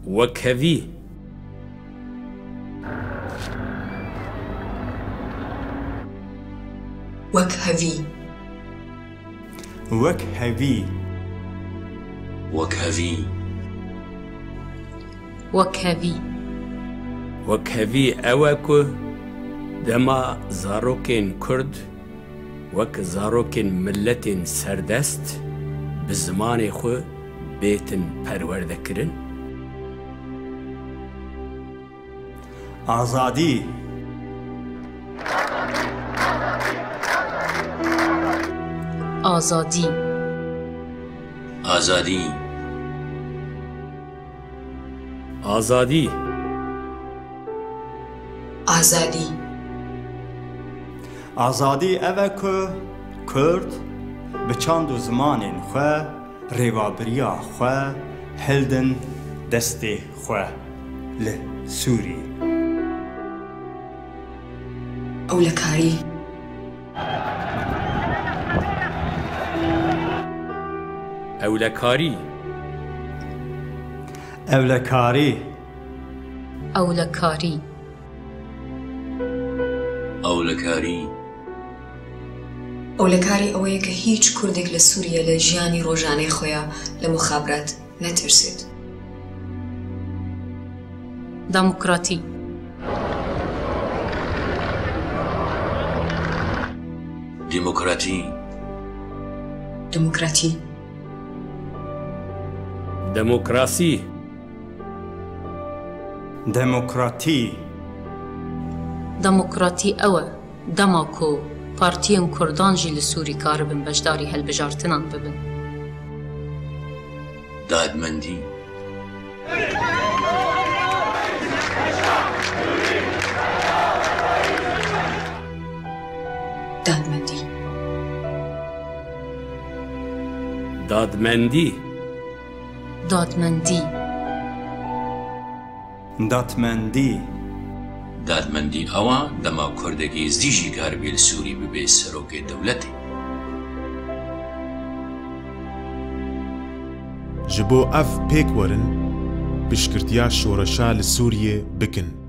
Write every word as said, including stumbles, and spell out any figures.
وكهفي وكهفي وكهفي وكهفي وكهفي وكهفي أواكو دما زاروكين كرد وك زاروكين ملتين سردست بزمان خو بيتن پرورده کرن آزادی آزادی آزادی آزادی آزادی آزادی اوه که کرد به چند زمان خواه ریوابریا خواه هلدن دست خواه لسوری أولكاري أولكاري اولکاری أولكاري ئەولەکاری ئەولەکاری ئەوەیە کە هیچ کوردێک لە سووریا لە ژیانی ڕۆژانەی خۆیان لە مخابرات نەترسێت. دموکراتی دیموکراتی دموکراتی دموکراسی دموکراتی دموکراتی ئەوە دەماکۆ پارتیên کوردان jî li Sûrî karibin beşdarî helbijartinan bibin. دادمەندی دادمەندی دادمەندی دادمەندی داتمەندی دادمەندی ئەوە دەما کوردێکی زیژی کاربێ لە سووری ببێ سەرۆکێ دەوڵەتێ ji bo ev pêk werin piştgirtiya şoreşa li Sûriyê bikin.